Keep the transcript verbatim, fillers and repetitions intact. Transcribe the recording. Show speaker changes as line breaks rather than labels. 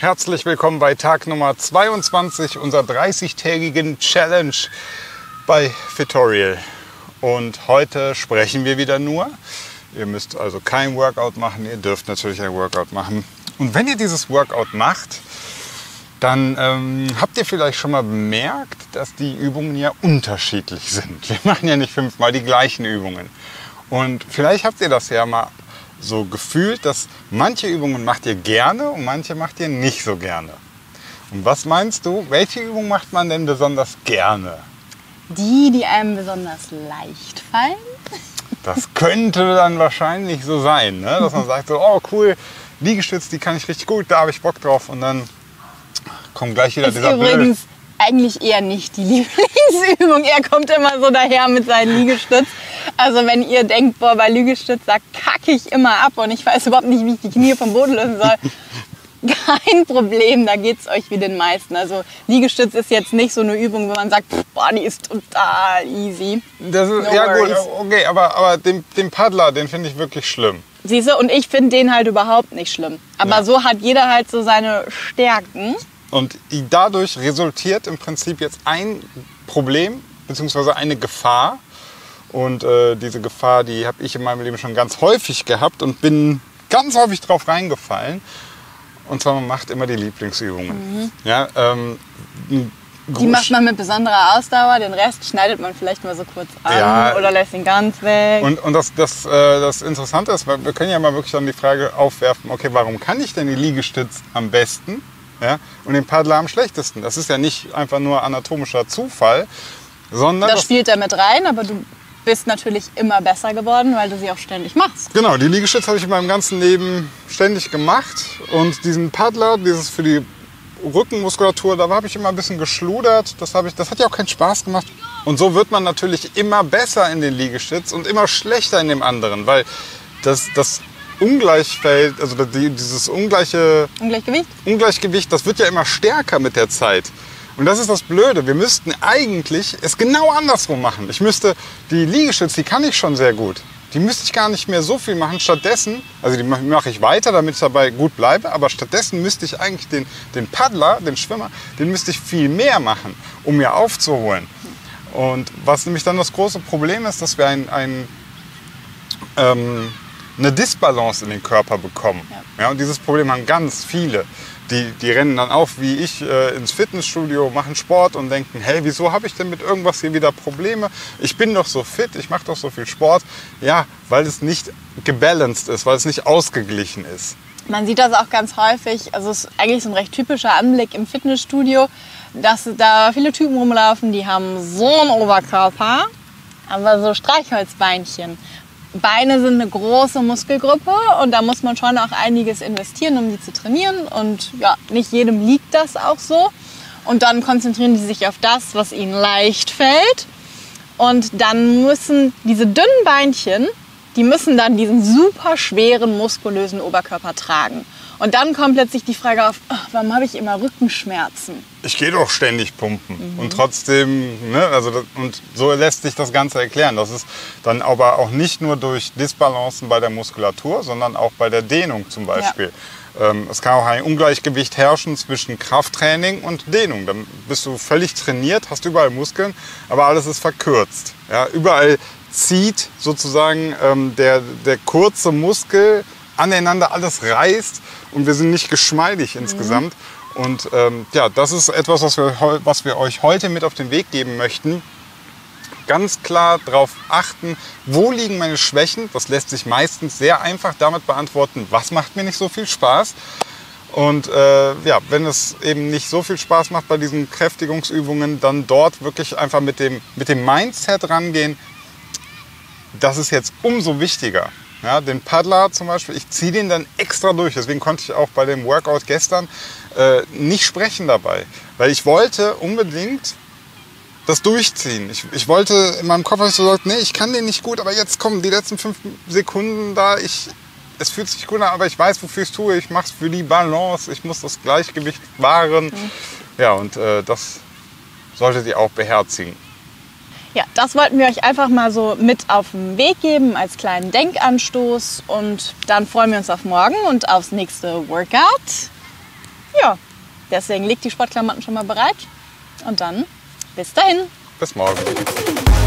herzlich willkommen bei Tag Nummer zweiundzwanzig unserer dreißigtägigen Challenge bei Fittorial. Und heute sprechen wir wieder nur. Ihr müsst also kein Workout machen, ihr dürft natürlich ein Workout machen. Und wenn ihr dieses Workout macht, dann ähm, habt ihr vielleicht schon mal bemerkt, dass die Übungen ja unterschiedlich sind. Wir machen ja nicht fünfmal die gleichen Übungen. Und vielleicht habt ihr das ja mal so gefühlt, dass manche Übungen macht ihr gerne und manche macht ihr nicht so gerne. Und was meinst du, welche Übung macht man denn besonders gerne?
Die, die einem besonders leicht fallen?
Das könnte dann wahrscheinlich so sein, ne? Dass man sagt so, oh cool, Liegestütz, die kann ich richtig gut, da habe ich Bock drauf. Und dann kommt gleich wieder
ist
dieser
übrigens eigentlich eher nicht die Lieblingsübung. Er kommt immer so daher mit seinen Liegestütz. Also wenn ihr denkt, boah, bei Liegestütz, da kacke ich immer ab und ich weiß überhaupt nicht, wie ich die Knie vom Boden lösen soll. Kein Problem, da geht es euch wie den meisten. Also Liegestütz ist jetzt nicht so eine Übung, wo man sagt, boah, die ist total easy.
Das ist,
No
ja
worries.
gut, okay, aber, aber den, den Paddler, den finde ich wirklich schlimm.
Siehst du, und ich finde den halt überhaupt nicht schlimm. Aber
Ja.
so hat jeder halt so seine Stärken.
Und dadurch resultiert im Prinzip jetzt ein Problem bzw. eine Gefahr. Und äh, diese Gefahr, die habe ich in meinem Leben schon ganz häufig gehabt und bin ganz häufig drauf reingefallen. Und zwar, man macht immer die Lieblingsübungen. Mhm. Ja, ähm,
Die macht man mit besonderer Ausdauer, den Rest schneidet man vielleicht mal so kurz an
Ja.
oder lässt ihn ganz weg.
Und, und das, das, äh, das Interessante ist, weil wir können ja mal wirklich dann die Frage aufwerfen, okay, warum kann ich denn die Liegestütz am besten, ja, und den Paddler am schlechtesten? Das ist ja nicht einfach nur anatomischer Zufall, sondern...
das
das,
spielt da mit rein, aber du bist natürlich immer besser geworden, weil du sie auch ständig machst.
genau, die Liegestütz habe ich in meinem ganzen Leben ständig gemacht. Und diesen Paddler, dieses für die Rückenmuskulatur, da habe ich immer ein bisschen geschludert. Das, habe ich, das hat ja auch keinen Spaß gemacht. Und so wird man natürlich immer besser in den Liegestütz und immer schlechter in dem anderen, weil das, das Ungleichfeld, also die, dieses ungleiche
Ungleichgewicht?
Ungleichgewicht, das wird ja immer stärker mit der Zeit. Und das ist das Blöde. Wir müssten eigentlich es genau andersrum machen. Ich müsste die Liegestütze, die kann ich schon sehr gut. Die müsste ich gar nicht mehr so viel machen. Stattdessen, also die mache ich weiter, damit ich dabei gut bleibe, aber stattdessen müsste ich eigentlich den, den Paddler, den Schwimmer, den müsste ich viel mehr machen, um mir aufzuholen. Und was nämlich dann das große Problem ist, dass wir ein, ein, ähm, eine Disbalance in den Körper bekommen. Ja. Ja, und dieses Problem haben ganz viele. Die, die rennen dann auf wie ich äh, ins Fitnessstudio, machen Sport und denken, hey, wieso habe ich denn mit irgendwas hier wieder Probleme? Ich bin doch so fit, ich mache doch so viel Sport. Ja, weil es nicht gebalanced ist, weil es nicht ausgeglichen ist.
Man sieht das auch ganz häufig, also es ist eigentlich so ein recht typischer Anblick im Fitnessstudio, dass da viele Typen rumlaufen, die haben so einen Oberkörper, aber so Streichholzbeinchen. Beine sind eine große Muskelgruppe und da muss man schon auch einiges investieren, um die zu trainieren. Und ja, nicht jedem liegt das auch so. Und dann konzentrieren die sich auf das, was ihnen leicht fällt. Und dann müssen diese dünnen Beinchen, die müssen dann diesen super schweren, muskulösen Oberkörper tragen. Und dann kommt plötzlich die Frage auf, oh, warum habe ich immer Rückenschmerzen?
Ich gehe doch ständig pumpen mhm. und trotzdem, ne, also das, und so lässt sich das Ganze erklären. Das ist dann aber auch nicht nur durch Disbalancen bei der Muskulatur, sondern auch bei der Dehnung zum Beispiel. Ja. Ähm, es kann auch ein Ungleichgewicht herrschen zwischen Krafttraining und Dehnung. Dann bist du völlig trainiert, hast überall Muskeln, aber alles ist verkürzt. Ja, überall zieht sozusagen ähm, der, der kurze Muskel aneinander, alles reißt und wir sind nicht geschmeidig mhm. insgesamt. Und ähm, ja, das ist etwas, was wir, was wir euch heute mit auf den Weg geben möchten. Ganz klar darauf achten, wo liegen meine Schwächen. Das lässt sich meistens sehr einfach damit beantworten, was macht mir nicht so viel Spaß. Und äh, ja, wenn es eben nicht so viel Spaß macht bei diesen Kräftigungsübungen, dann dort wirklich einfach mit dem, mit dem Mindset rangehen. Das ist jetzt umso wichtiger. Ja, den Paddler zum Beispiel, ich ziehe den dann extra durch. Deswegen konnte ich auch bei dem Workout gestern äh, nicht sprechen dabei. Weil ich wollte unbedingt das durchziehen. Ich, ich wollte, in meinem Kopf habe ich so gesagt, nee, ich kann den nicht gut, aber jetzt kommen die letzten fünf Sekunden da. Ich, es fühlt sich gut an, aber ich weiß, wofür ich es tue. Ich mache es für die Balance, ich muss das Gleichgewicht wahren. Mhm. Ja, und äh, das solltet ihr auch beherzigen.
Ja, das wollten wir euch einfach mal so mit auf den Weg geben als kleinen Denkanstoß. Und dann freuen wir uns auf morgen und aufs nächste Workout. Ja, deswegen legt die Sportklamotten schon mal bereit und dann bis dahin.
Bis morgen.